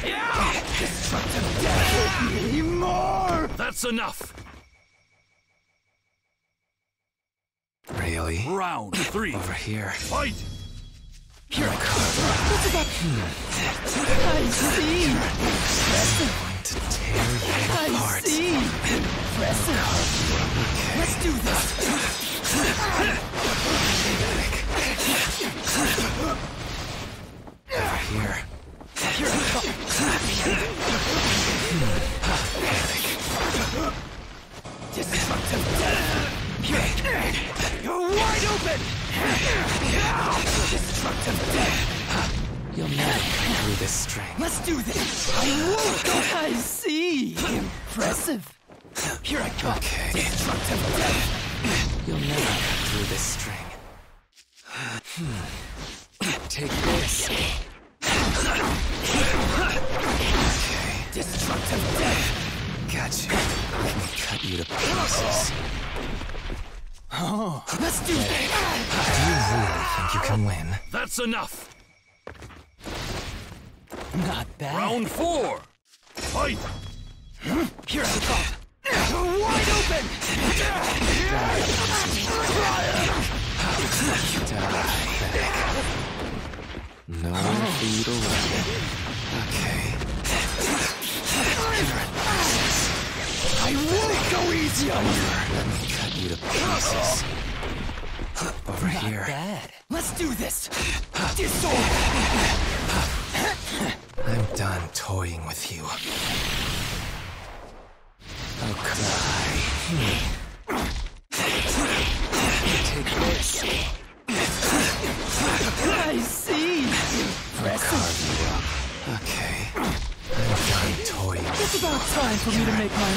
Destructive death! Give me more! That's enough! Really? Round 3. Over here. Fight! Here I come. Look at that. I see. Impressive. Going to tear you I apart. see. Impressive. Okay. Let's do this. Over here. Here I come. Destructive death. You're wide open. Destructive death. You'll never cut through this string. Let's do this. I won't go. I see. Impressive. Here I come. Okay. Destructive death. You'll never cut through this string. Take this. Okay. Destructive death. Gotcha. Let me cut you to pieces. Oh, let's do this. Do you really think you can win? That's enough! Not bad. Round 4. Fight! Here I come. Wide open. Nowhere for you to run. Okay. I won't go easy on you. Let me cut you to pieces. Over Not here. bad. Let's do this. Disorder. I'm done toying with you. Okay. Take this. I see. Impressive. Carve you up. Okay. I'm done toying with It's about time for me to make my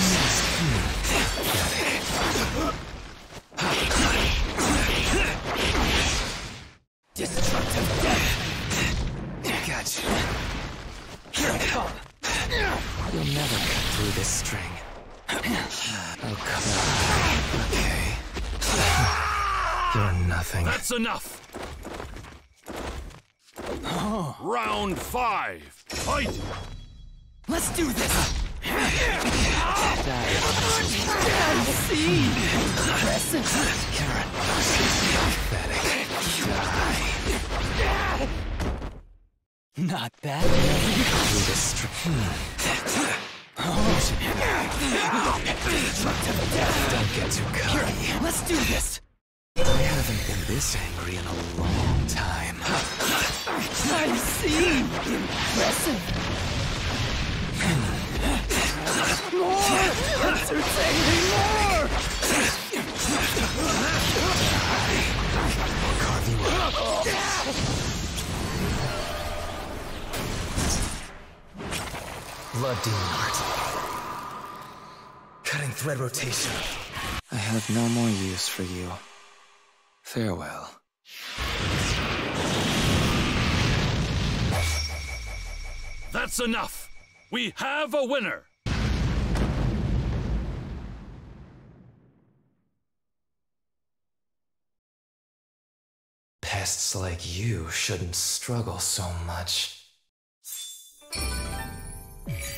move. Destructive death. Gotcha. Here I come. You'll never cut through this string. Okay. You're nothing. That's enough! Round 5. Fight! Let's do this. I Die. see. Impressive. Pathetic. Die. Not bad. Through this string. Don't get too cocky. Let's do this. I haven't been this angry in a long time. I see. Impressive. More! Entertain me more! Carve you up. Blood demon art. Cutting thread rotation. I have no more use for you. Farewell. That's enough! We have a winner! Pests like you shouldn't struggle so much.